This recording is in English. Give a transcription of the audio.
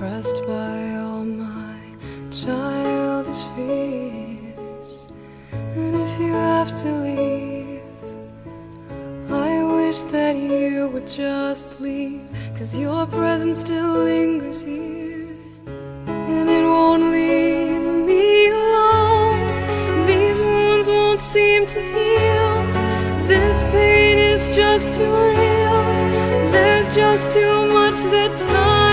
oppressed by all my childish fears. And if you have to leave, I wish that you would just leave, 'cause your presence still lingers here, and it won't leave me alone. These wounds won't seem to heal. This pain is just too real. There's just too much that time